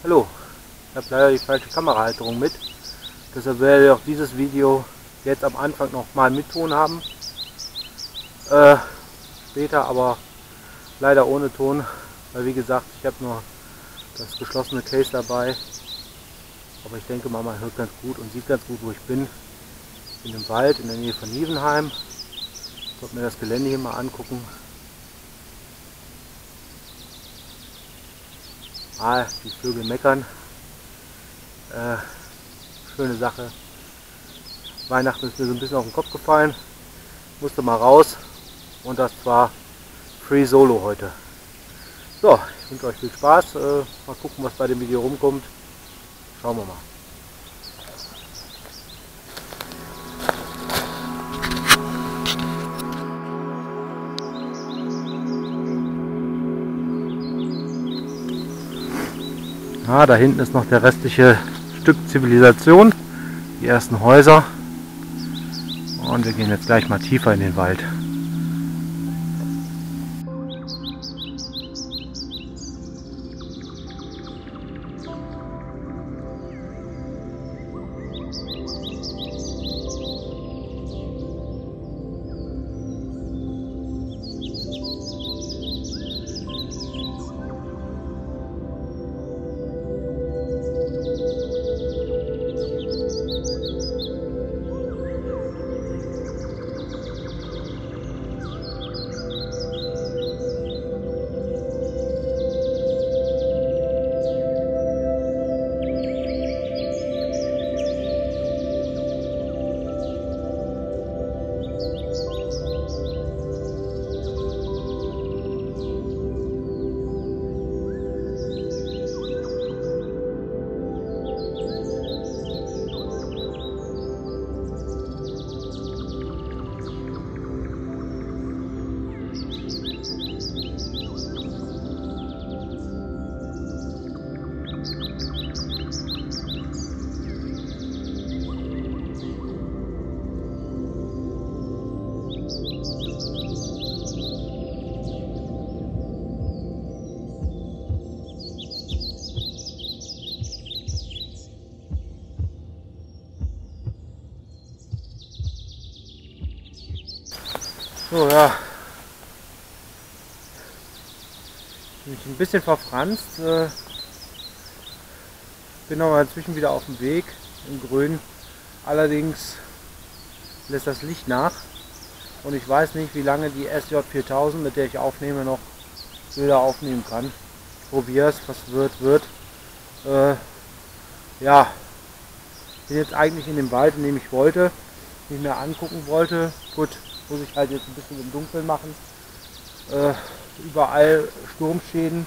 Hallo, ich habe leider die falsche Kamerahalterung mit. Deshalb werde ich auch dieses Video jetzt am Anfang noch mal mit Ton haben. Später aber leider ohne Ton, weil wie gesagt, ich habe nur das geschlossene Case dabei. Aber ich denke mal, man hört ganz gut und sieht ganz gut, wo ich bin. Ich bin im Wald in der Nähe von Nievenheim. Ich wollte mir das Gelände hier mal angucken. Die Vögel meckern. Schöne Sache. Weihnachten ist mir so ein bisschen auf den Kopf gefallen. Musste mal raus. Und das war Free Solo heute. So, ich wünsche euch viel Spaß. Mal gucken, was bei dem Video rumkommt. Schauen wir mal. Da hinten ist noch der restliche Stück Zivilisation, die ersten Häuser, und wir gehen jetzt gleich mal tiefer in den Wald. So, ja, bin ich ein bisschen verfranst, bin aber inzwischen wieder auf dem Weg im Grün. Allerdings lässt das Licht nach und ich weiß nicht, wie lange die SJ4000, mit der ich aufnehme, noch Bilder aufnehmen kann. Ich probiere es, was wird. Ja, bin jetzt eigentlich in dem Wald, in dem ich wollte, nicht mehr angucken wollte. Gut, muss ich halt jetzt ein bisschen im Dunkeln machen. Überall Sturmschäden.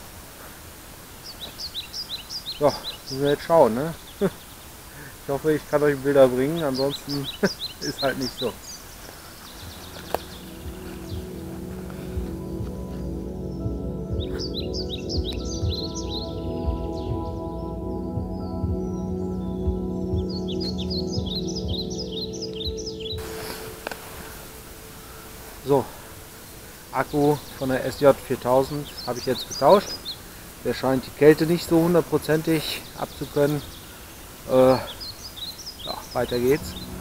Ja, müssen wir jetzt schauen, ne? Ich hoffe, ich kann euch Bilder bringen, ansonsten ist halt nicht so. So, Akku von der SJ4000 habe ich jetzt getauscht. Der scheint die Kälte nicht so hundertprozentig abzukönnen. Ja, weiter geht's.